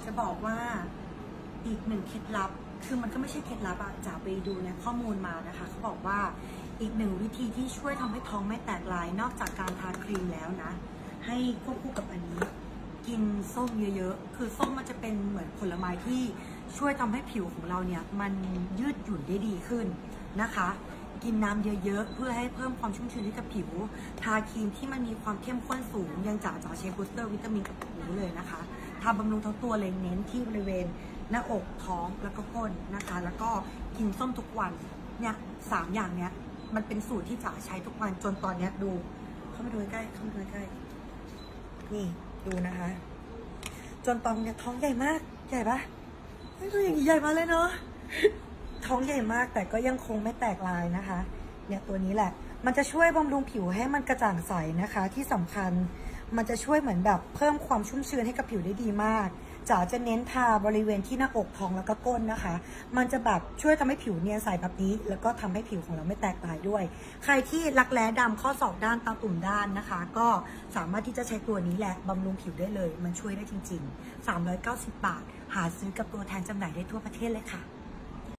จะบอกว่าอีกหนึ่งเคล็ดลับคือมันก็ไม่ใช่เคล็ดลับอะจ๋าไปดูในข้อมูลมานะคะเขาบอกว่าอีกหนึ่งวิธีที่ช่วยทำให้ท้องไม่แตกลายนอกจากการทาครีมแล้วนะให้ควบคู่กับอันนี้กินส้มเยอะๆคือส้มมันจะเป็นเหมือนผลไม้ที่ช่วยทำให้ผิวของเราเนี่ยมันยืดหยุ่นได้ดีขึ้นนะคะกินน้ำเยอะๆเพื่อให้เพิ่มความชุ่มชื้นให้กับผิวทาครีมที่มันมีความเข้มข้นสูงยังจ๋าใช้บูสเตอร์วิตามินกับผิวเลยนะคะทาบำรุงทั้งตัวเลยเน้นที่บริเวณหน้าอกท้องแล้วก็ก้นนะคะแล้วก็กินส้มทุกวันเนี่ย3 อย่างเนี้ยมันเป็นสูตรที่จ๋าใช้ทุกวันจนตอนเนี้ยดูเข้ามาดูใกล้เข้ามาดูใกล้นี่ดูนะคะจนตอนเนี้ยท้องใหญ่มากใหญ่ปะไม่ตัวอย่างนี้ใหญ่มาเลยเนาะท้องใหญ่มากแต่ก็ยังคงไม่แตกลายนะคะเนี่ยตัวนี้แหละมันจะช่วยบำรุงผิวให้มันกระจ่างใสนะคะที่สำคัญมันจะช่วยเหมือนแบบเพิ่มความชุ่มชื้นให้กับผิวได้ดีมากจ๋าจะเน้นทาบริเวณที่หน้าอกท้องแล้วก็ก้นนะคะมันจะแบบช่วยทำให้ผิวเนียนใสแบบนี้แล้วก็ทำให้ผิวของเราไม่แตกลายด้วยใครที่รักแร้ดำข้อศอกด้านตาตุ่มด้านนะคะก็สามารถที่จะใช้ตัวนี้แหละบำรุงผิวได้เลยมันช่วยได้จริงๆ390 บาทหาซื้อกับตัวแทนจำหน่ายได้ทั่วประเทศเลยค่ะ